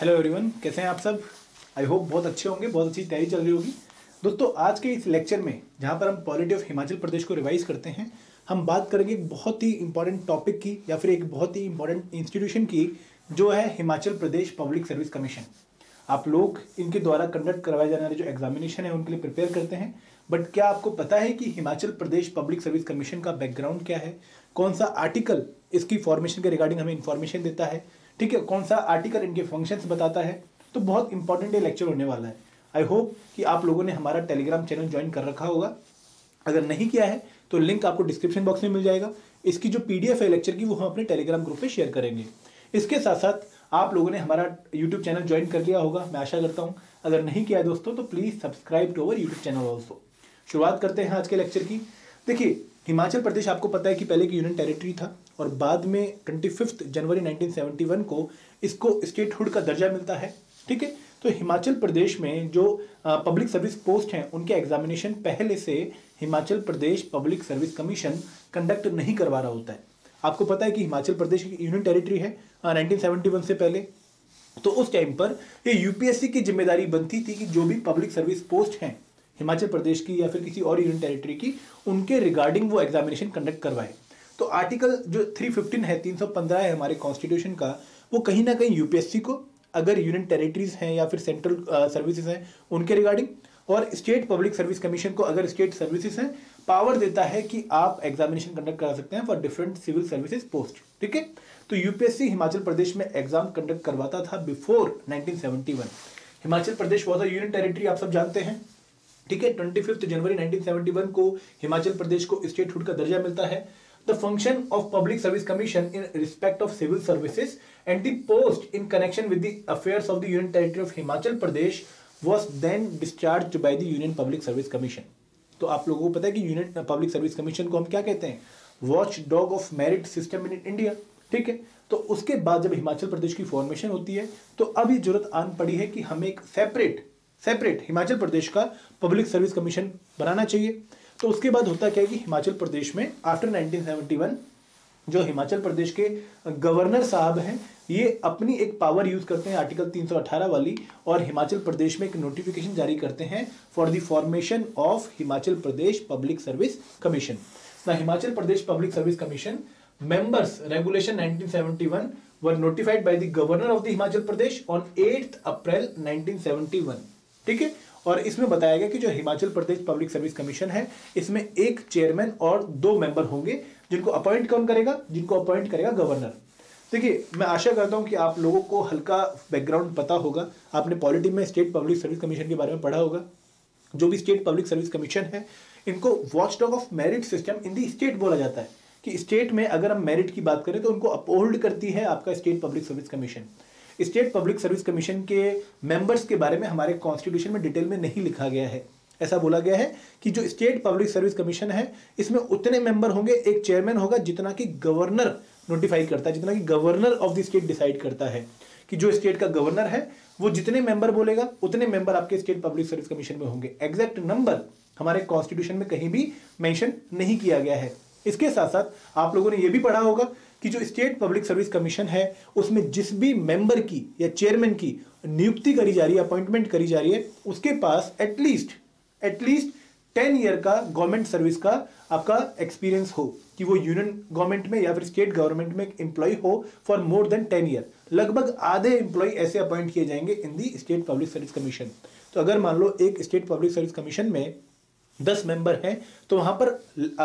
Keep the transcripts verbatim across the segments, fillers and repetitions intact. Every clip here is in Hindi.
हेलो एवरीवन, कैसे हैं आप सब। आई होप बहुत अच्छे होंगे, बहुत अच्छी तैयारी चल रही होगी। दोस्तों, आज के इस लेक्चर में जहां पर हम पॉलिटी ऑफ हिमाचल प्रदेश को रिवाइज करते हैं, हम बात करेंगे एक बहुत ही इंपॉर्टेंट टॉपिक की या फिर एक बहुत ही इंपॉर्टेंट इंस्टीट्यूशन की, जो है Himachal Pradesh public service commission. आप लोग इनके द्वारा कंडक्ट करवाए जाने वाले जो एग्जामिनेशन है उनके लिए प्रिपेयर करते हैं, बट क्या आपको पता है कि Himachal Pradesh public service commission का बैकग्राउंड क्या है, कौन सा आर्टिकल इसकी फॉर्मेशन के रिगार्डिंग हमें इन्फॉर्मेशन देता है, ठीक है, कौन सा आर्टिकल इनके फंक्शंस बताता है। तो बहुत इंपॉर्टेंट ये लेक्चर होने वाला है। आई होप कि आप लोगों ने हमारा टेलीग्राम चैनल ज्वाइन कर रखा होगा। अगर नहीं किया है तो लिंक आपको डिस्क्रिप्शन बॉक्स में मिल जाएगा। इसकी जो पीडीएफ है लेक्चर की, वो हम अपने टेलीग्राम ग्रुप पे शेयर करेंगे। इसके साथ साथ आप लोगों ने हमारा यूट्यूब चैनल ज्वाइन कर लिया होगा, मैं आशा करता हूँ। अगर नहीं किया है दोस्तों तो please subscribe to our YouTube channel also. शुरुआत करते हैं आज के लेक्चर की। देखिए, हिमाचल प्रदेश आपको पता है कि पहले की यूनियन टेरिटरी था और बाद में twenty fifth January nineteen seventy one को इसको स्टेटहुड का दर्जा मिलता है, ठीक है। तो हिमाचल प्रदेश में जो पब्लिक सर्विस पोस्ट हैं उनके एग्जामिनेशन पहले से Himachal Pradesh public service commission conduct नहीं करवा रहा होता है। आपको पता है कि हिमाचल प्रदेश की यूनियन टेरिटरी है नाइनटीन सेवेंटी वन से पहले, तो उस टाइम पर ये यूपीएससी की जिम्मेदारी बनती थी कि जो भी पब्लिक सर्विस पोस्ट हैं हिमाचल प्रदेश की या फिर किसी और यूनियन टेरिटरी की, उनके रिगार्डिंग वो एग्जामिनेशन कंडक्ट करवाए। तो आर्टिकल जो थ्री फिफ्टीन है, तीन सौ पंद्रह है हमारे कॉन्स्टिट्यूशन का, वो कहीं ना कहीं यूपीएससी को, अगर यूनियन टेरिटरीज हैं या फिर सेंट्रल सर्विसेज हैं उनके रिगार्डिंग, और स्टेट पब्लिक सर्विस कमीशन को अगर स्टेट सर्विसेज हैं, पावर देता है कि आप एग्जामिनेशन कंडक्ट करा सकते हैं for different civil services post, ठीक है। तो यूपीएससी हिमाचल प्रदेश में एग्जाम कंडक्ट करवाता था before nineteen seventy one. Himachal Pradesh was a union territory, आप सब जानते हैं, ठीक है। Twenty fifth January nineteen seventy one को हिमाचल प्रदेश को स्टेटहुड का दर्जा मिलता है। The function of public service commission in respect of civil services and the post in connection with the affairs of the union territory of Himachal Pradesh was then discharged by the union public service commission. तो आप लोगों को पता है कि यूनियन पब्लिक सर्विस कमीशन को हम क्या कहते हैं, watchdog of merit system in India, ठीक है। तो उसके बाद जब हिमाचल प्रदेश की फॉर्मेशन होती है तो अब ये जरूरत आन पड़ी है कि हमें एक सेपरेट सेपरेट हिमाचल प्रदेश का पब्लिक सर्विस कमीशन बनाना चाहिए। तो उसके बाद होता क्या है कि हिमाचल प्रदेश में आफ्टर नाइनटीन सेवेंटी वन जो हिमाचल प्रदेश के गवर्नर साहब हैं, ये अपनी एक पावर यूज करते हैं आर्टिकल तीन सौ अठारह वाली, और हिमाचल प्रदेश में एक नोटिफिकेशन जारी करते हैं for the formation of Himachal Pradesh public service commission. The Himachal Pradesh public service commission members regulation nineteen seventy one were notified by the governor of the Himachal Pradesh on eighth April nineteen seventy one, ठीक है। और इसमें बताया गया कि जो Himachal Pradesh public service commission है, इसमें एक चेयरमैन और दो मेंबर होंगे, जिनको अपॉइंट कौन करेगा, जिनको अपॉइंट करेगा गवर्नर। देखिए, मैं आशा करता हूं कि आप लोगों को हल्का बैकग्राउंड पता होगा, आपने पॉलिटी में स्टेट पब्लिक सर्विस कमीशन के बारे में पढ़ा होगा। जो भी स्टेट पब्लिक सर्विस कमीशन है, इनको watchdog of merit system in the state बोला जाता है, कि स्टेट में अगर हम मेरिट की बात करें तो उनको अपहोल्ड करती है आपका state public service commission. State public service commission के मेंबर्स के बारे में हमारे कॉन्स्टिट्यूशन में डिटेल में नहीं लिखा गया है। ऐसा बोला गया है कि जो स्टेट पब्लिक सर्विस कमीशन है, इसमें उतने मेंबर होंगे, एक चेयरमैन होगा, जितना कि गवर्नर नोटिफाई करता है, जितना कि governor of the state decide करता है कि जो स्टेट का गवर्नर है वो जितने मेंबर बोलेगा उतने मेंबर आपके स्टेट पब्लिक सर्विस कमीशन में होंगे। एग्जैक्ट नंबर हमारे कॉन्स्टिट्यूशन में कहीं भी मेंशन नहीं किया गया है। इसके साथ साथ आप लोगों ने यह भी पढ़ा होगा कि जो स्टेट पब्लिक सर्विस कमीशन है, उसमें जिस भी मेंबर की या चेयरमैन की नियुक्ति करी जा रही है, अपॉइंटमेंट करी जा रही है, उसके पास एटलीस्ट एटलीस्ट टेन ईयर का गवर्नमेंट सर्विस का आपका एक्सपीरियंस हो, कि वो यूनियन गवर्नमेंट में या फिर स्टेट गवर्नमेंट में एम्प्लॉय हो for more than ten year. लगभग आधे एम्प्लॉय ऐसे अपॉइंट किए जाएंगे in the state public service commission. तो अगर मान लो एक स्टेट पब्लिक सर्विस कमीशन में दस मेंबर हैं, तो वहां पर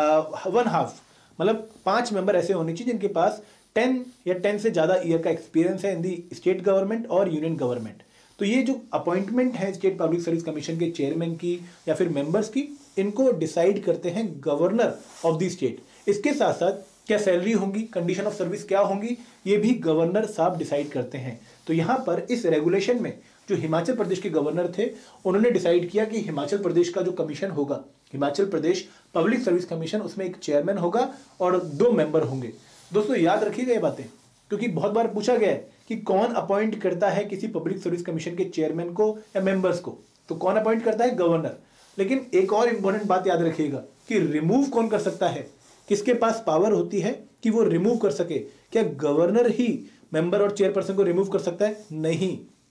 वन हाफ मतलब पांच मेंबर ऐसे होने चाहिए जिनके पास टेन या टेन से ज्यादा ईयर का एक्सपीरियंस है इन दी स्टेट गवर्नमेंट और यूनियन गवर्नमेंट। तो ये जो अपॉइंटमेंट है स्टेट पब्लिक सर्विस कमीशन के चेयरमैन की या फिर मेंबर्स की, इनको डिसाइड करते हैं गवर्नर ऑफ द स्टेट। इसके साथ साथ क्या सैलरी होंगी, कंडीशन ऑफ सर्विस क्या होंगी, ये भी गवर्नर साहब डिसाइड करते हैं। तो यहाँ पर इस रेगुलेशन में जो हिमाचल प्रदेश के गवर्नर थे, उन्होंने डिसाइड किया कि हिमाचल प्रदेश का जो कमीशन होगा, Himachal Pradesh public service commission, उसमें एक चेयरमैन होगा और दो मेंबर होंगे। दोस्तों याद रखिएगा ये बातें, क्योंकि बहुत बार पूछा गया है कि कौन अपॉइंट करता है किसी पब्लिक सर्विस कमीशन के चेयरमैन को या मेंबर्स को। तो कौन अपॉइंट करता है, गवर्नर। लेकिन एक और इंपॉर्टेंट बात याद रखिएगा कि रिमूव कौन कर सकता है, किसके पास पावर होती है कि वो रिमूव कर सके। क्या गवर्नर ही मेंबर और चेयरपर्सन को रिमूव कर सकता है? नहीं,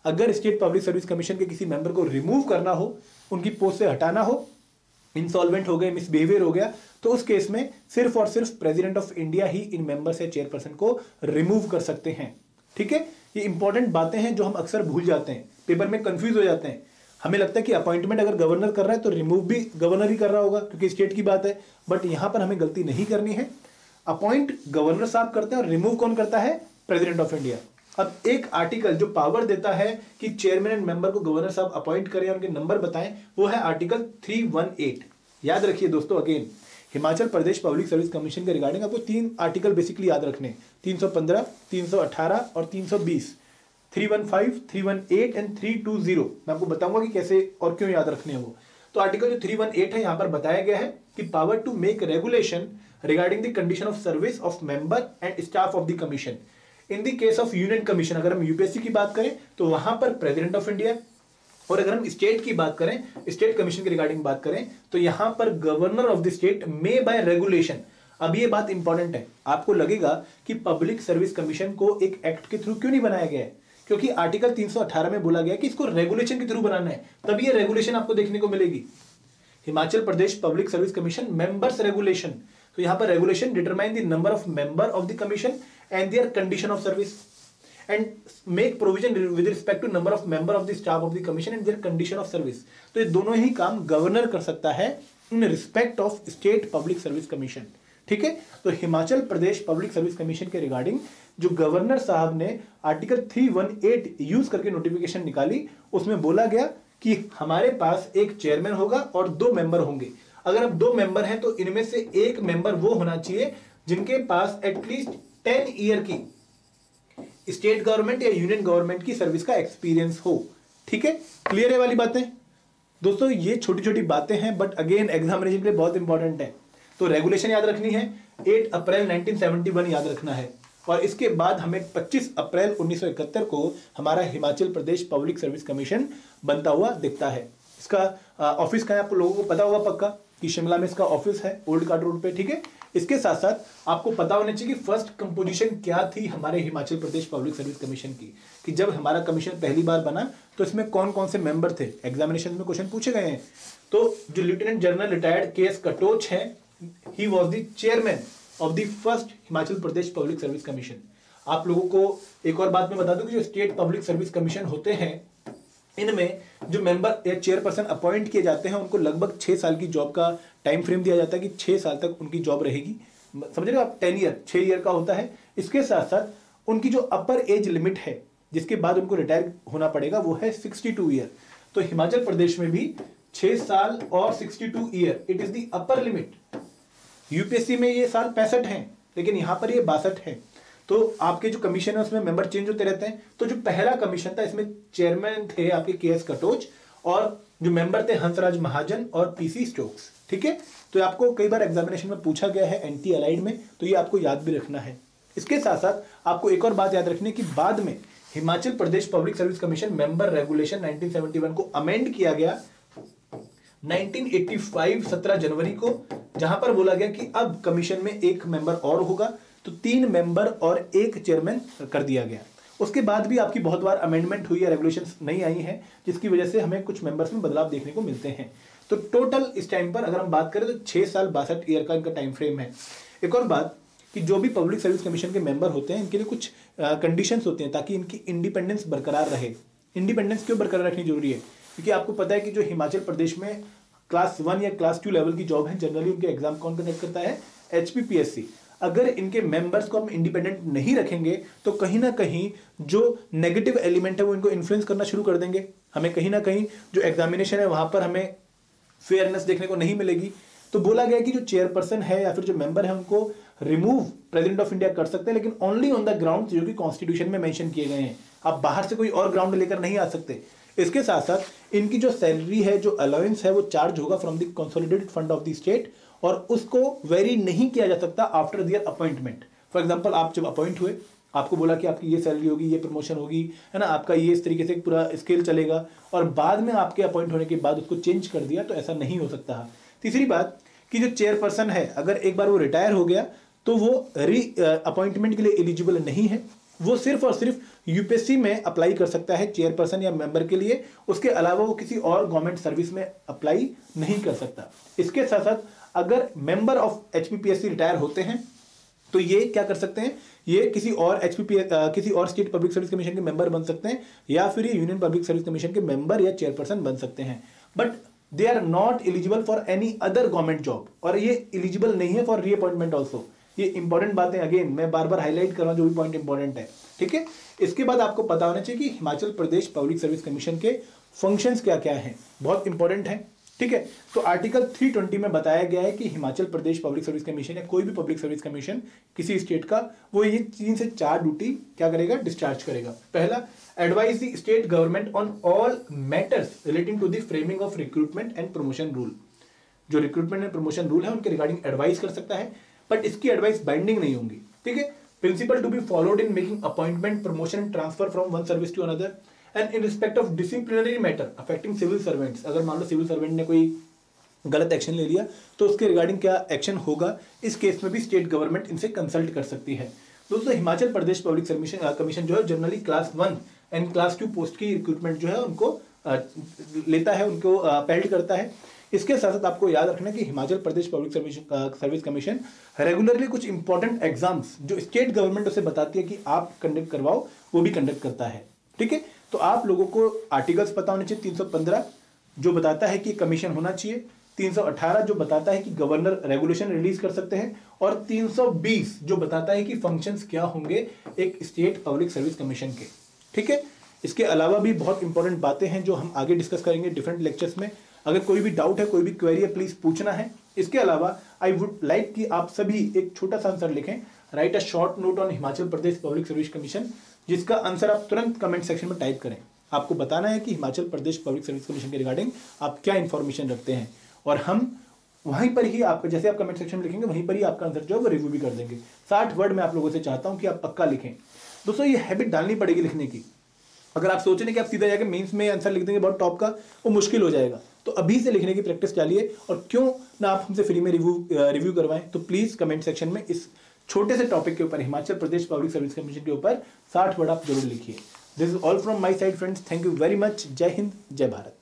अगर स्टेट पब्लिक सर्विस कमीशन के किसी मेंबर को रिमूव करना हो, उनकी पोस्ट से हटाना हो, इंसॉल्वेंट हो गए, मिसबिहेवियर हो गया, तो उस केस में सिर्फ और सिर्फ प्रेसिडेंट ऑफ इंडिया ही इन मेंबर्स या चेयरपर्सन को रिमूव कर सकते हैं। ठीक है, ये इंपॉर्टेंट बातें हैं जो हम अक्सर भूल जाते हैं, पेपर में कंफ्यूज हो जाते हैं। हमें लगता है कि अपॉइंटमेंट अगर गवर्नर कर रहा है तो रिमूव भी गवर्नर ही कर रहा होगा क्योंकि स्टेट की बात है, बट यहां पर हमें गलती नहीं करनी है। अपॉइंट गवर्नर साहब करते हैं और रिमूव कौन करता है? President of India. अब एक आर्टिकल जो पावर देता है कि चेयरमैन एंड मेंबर को गवर्नर साहब अपॉइंट करें, उनके नंबर बताएं, वो है आर्टिकल तीन सौ अठारह। याद रखिए दोस्तों, again Himachal Pradesh public service commission के रिगार्डिंग आपको तीन आर्टिकल बेसिकली याद रखने, तीन सौ पंद्रह, तीन सौ अठारह और तीन सौ बीस, तीन सौ पंद्रह, तीन सौ अठारह एंड तीन सौ बीस। मैं आपको बताऊंगा कि कैसे और क्यों याद रखने हैं वो। तो आर्टिकल जो तीन सौ अठारह है यहां पर बताया गया है कि power to make regulation regarding the condition of service of member and staff of the commission in the case of union commission. अगर हम यूपीएससी की बात करें तो वहां पर प्रेसिडेंट ऑफ इंडिया, और अगर हम स्टेट की बात करें, स्टेट कमीशन के रिगार्डिंग बात करें तो यहां पर governor of the state may by regulation. अब ये बात इंपॉर्टेंट है, आपको लगेगा कि पब्लिक सर्विस कमीशन को एक एक्ट के थ्रू क्यों नहीं बनाया गया है, क्योंकि आर्टिकल तीन सौ अठारह में बोला गया कि इसको रेगुलेशन के थ्रू बनाना है, तभी ये रेगुलेशन आपको देखने को मिलेगी। Himachal Pradesh public service commission members regulation, तो यहां पर regulation determine the number of member of the commission and their condition of service and make provision with respect to number of member of the staff of the commission and their condition of service. तो ये दोनों ही काम गवर्नर कर सकता है in respect of state public service commission. ठीक है, तो Himachal Pradesh public service commission के रिगार्डिंग जो गवर्नर साहब ने आर्टिकल तीन सौ अठारह यूज करके नोटिफिकेशन निकाली, उसमें बोला गया कि हमारे पास एक चेयरमैन होगा और दो मेंबर होंगे। अगर अब दो मेंबर हैं तो इनमें से एक मेंबर वो होना चाहिए जिनके पास एटलीस्ट टेन ईयर की स्टेट गवर्नमेंट या यूनियन गवर्नमेंट की सर्विस का एक्सपीरियंस हो। ठीक है, क्लियर है वाली बातें दोस्तों? ये छोटी छोटी बातें हैं बट अगेन एग्जामिनेशन के लिए बहुत इंपॉर्टेंट है। तो रेगुलेशन याद रखनी है, आठ अप्रैल उन्नीस सौ इकहत्तर याद रखना है, और इसके बाद हमें पच्चीस अप्रैल उन्नीस सौ इकहत्तर को हमारा Himachal Pradesh public service commission बनता हुआ दिखता है। इसका ऑफिस का आप लोगों को पता होगा पक्का कि शिमला में इसका ऑफिस है, ओल्ड कार्ड रोड पे। ठीक है, इसके साथ साथ आपको पता होना चाहिए कि फर्स्ट कंपोजिशन क्या थी हमारे Himachal Pradesh public service commission की, कि जब हमारा कमीशन पहली बार बना तो इसमें कौन कौन से मेंबर थे। एग्जामिनेशन में क्वेश्चन पूछे गए हैं। तो जो lieutenant general retired K S Katoch है, he was the chairman of the first Himachal Pradesh public service commission. आप लोगों को एक और बात मैं बता दूं कि जो स्टेट पब्लिक सर्विस कमीशन होते हैं, इनमें जो मेंबर या चेयरपर्सन अपॉइंट किए जाते हैं उनको लगभग छह साल की जॉब का टाइम फ्रेम दिया जाता है कि छह साल तक उनकी जॉब रहेगी। समझ रहे हो आप, टेन ईयर छह ईयर का होता है। इसके साथ साथ उनकी जो अपर एज लिमिट है जिसके बाद उनको रिटायर होना पड़ेगा वो है बासठ ईयर। तो हिमाचल प्रदेश में भी छह साल और बासठ year it is the upper limit. UPSC में ये साल पैंसठ है लेकिन यहां पर ये बासठ है। तो आपके जो कमीशन है उसमें मेंबर चेंज होते रहते हैं। तो जो पहला कमीशन था इसमें चेयरमैन थे आपके के एस कटोच और जो मेंबर थे हंसराज महाजन और पीसी स्टोक्स। ठीक है, तो आपको कई बार एग्जामिनेशन में पूछा गया है एंटी अलाइड में, तो ये आपको याद भी रखना है। इसके साथ साथ आपको एक और बात याद रखनी है कि बाद में Himachal Pradesh public service commission member regulation nineteen seventy one को अमेंड किया गया नाइनटीन एटी फाइव सत्रह जनवरी को, जहां पर बोला गया कि अब कमीशन में एक मेंबर और होगा, तो तीन मेंबर और एक चेयरमैन कर दिया गया। उसके बाद भी आपकी बहुत बार अमेंडमेंट हुई है, रेगुलेशंस नहीं आई हैं, जिसकी वजह से हमें कुछ मेंबर्स में बदलाव देखने को मिलते हैं। तो टोटल इस टाइम पर अगर हम बात करें तो छह साल बासठ ईयर का इनका टाइम फ्रेम है। एक और बात कि जो भी पब्लिक सर्विस कमीशन के मेंबर होते हैं इनके लिए कुछ कंडीशंस होती हैं ताकि इनकी इंडिपेंडेंस बरकरार रहे। इंडिपेंडेंस क्यों बरकरार रखनी जरूरी है? क्योंकि आपको पता है कि जो हिमाचल प्रदेश में क्लास वन या क्लास टू लेवल की जॉब है, जनरली उनके एग्जाम कौन कंडक्ट करता है? H P P S C. अगर इनके मेंबर्स को हम इंडिपेंडेंट नहीं रखेंगे तो कहीं ना कहीं जो नेगेटिव एलिमेंट है वो इनको इन्फ्लुएंस करना शुरू कर देंगे। हमें कहीं ना कहीं जो एग्जामिनेशन है वहां पर हमें फेयरनेस देखने को नहीं मिलेगी। तो बोला गया कि जो चेयरपर्सन है या फिर जो मेंबर है उनको रिमूव प्रेसिडेंट ऑफ इंडिया कर सकते हैं, लेकिन ओनली ऑन द ग्राउंड जो कि कॉन्स्टिट्यूशन में मेंशन किए गए हैं। आप बाहर से कोई और ग्राउंड लेकर नहीं आ सकते। इसके साथ साथ इनकी जो सैलरी है, जो अलाउंस है, वो चार्ज होगा from the consolidated fund of the state और उसको वेरी नहीं किया जा सकता after their appointment. For example आप जब अपॉइंट हुए, आपको बोला कि आपकी ये सैलरी होगी, ये प्रमोशन होगी, है ना, आपका ये इस तरीके से पूरा स्केल चलेगा, और बाद में आपके अपॉइंट होने के बाद उसको चेंज कर दिया, तो ऐसा नहीं हो सकता। तीसरी बात कि जो चेयरपर्सन है अगर एक बार वो रिटायर हो गया तो वो री अपॉइंटमेंट के लिए एलिजिबल नहीं है। वो सिर्फ और सिर्फ यूपीएससी में अप्लाई कर सकता है चेयरपर्सन या मेंबर के लिए, उसके अलावा वो किसी और गवर्नमेंट सर्विस में अप्लाई नहीं कर सकता। इसके साथ साथ अगर मेंबर ऑफ एचपीपीएससी रिटायर होते हैं तो ये क्या कर सकते हैं, ये किसी और एचपीपी किसी और स्टेट पब्लिक सर्विस कमीशन के मेंबर बन सकते हैं या फिर ये यूनियन पब्लिक सर्विस कमीशन के मेंबर या चेयरपर्सन बन सकते हैं, but they are not eligible for any other government job, और ये एलिजिबल नहीं है फॉर रीअपॉइंटमेंट ऑल्सो। ये इंपॉर्टेंट बातें अगेन मैं बार बार हाईलाइट कर रहा हूं, जो भी पॉइंट इंपॉर्टेंट है, ठीक है। इसके बाद आपको पता होना चाहिए कि Himachal Pradesh public service commission के फंक्शंस क्या क्या हैं, बहुत इंपॉर्टेंट है, ठीक है। तो आर्टिकल तीन सौ बीस में बताया गया है कि Himachal Pradesh public service commission या कोई भी पब्लिक सर्विस कमीशन किसी स्टेट का, वो ये तीन से चार ड्यूटी क्या करेगा, डिस्चार्ज करेगा। पहला, advise the state government on all matters relating to the framing of recruitment and promotion rule. जो रिक्रूटमेंट एंड प्रमोशन रूल है उनके रिगार्डिंग एडवाइस कर सकता है, बट इसकी एडवाइस बाइंडिंग नहीं होंगी, ठीक है। Principle to be followed in making appointment, promotion and transfer from one service to another, and in respect of disciplinary matter affecting civil servants. अगर मान लो सिविल सर्वेंट ने कोई गलत एक्शन ले लिया तो उसके रिगार्डिंग क्या एक्शन होगा, इस केस में भी स्टेट गवर्नमेंट इनसे कंसल्ट कर सकती है। दोस्तों, Himachal Pradesh public service commission जो है generally class one and class two post की रिक्रूटमेंट जो है उनको आ, लेता है, उनको पेल्ट करता है। इसके साथ साथ आपको याद रखना कि Himachal Pradesh public service service commission regularly कुछ इंपॉर्टेंट एग्जाम्स जो स्टेट गवर्नमेंट उसे बताती है कि आप कंडक्ट करवाओ, वो भी कंडक्ट करता है, ठीक है। तो आप लोगों को आर्टिकल्स पता होने चाहिए। तीन सौ पंद्रह जो बताता है कि कमीशन होना चाहिए, तीन सौ अठारह जो बताता है कि गवर्नर रेगुलेशन रिलीज कर सकते हैं, और तीन सौ बीस जो बताता है कि फंक्शंस क्या होंगे एक स्टेट पब्लिक सर्विस कमीशन के, ठीक है। इसके अलावा भी बहुत इंपॉर्टेंट बातें हैं जो हम आगे डिस्कस करेंगे डिफरेंट लेक्चर्स में। अगर कोई भी डाउट है, कोई भी क्वेरी है, प्लीज पूछना है। इसके अलावा आई वुड लाइक कि आप सभी एक छोटा सा आंसर लिखें, write a short note on Himachal Pradesh public service commission, जिसका आंसर आप तुरंत कमेंट सेक्शन में टाइप करें। आपको बताना है कि Himachal Pradesh public service commission के रिगार्डिंग आप क्या इन्फॉर्मेशन रखते हैं, और हम वहीं पर ही आपका, जैसे आप कमेंट सेक्शन में लिखेंगे वहीं पर ही आपका आंसर जो है वो रिव्यू भी कर देंगे। साठ वर्ड में आप लोगों से चाहता हूं कि आप पक्का लिखें। दोस्तों, ये हैबिट डालनी पड़ेगी लिखने की। अगर आप सोच रहे हैं कि आप सीधा जाकर मेंस में आंसर लिख देंगे बहुत टॉप का, वो मुश्किल हो जाएगा। तो अभी से लिखने की प्रैक्टिस डालिए, और क्यों ना आप हमसे फ्री में रिव्यू रिव्यू करवाएं, तो प्लीज कमेंट सेक्शन में इस छोटे से टॉपिक के ऊपर, Himachal Pradesh public service commission के ऊपर साठ वर्ड आप जरूर लिखिए। This is all from my side friends, thank you very much. जय हिंद, जय भारत।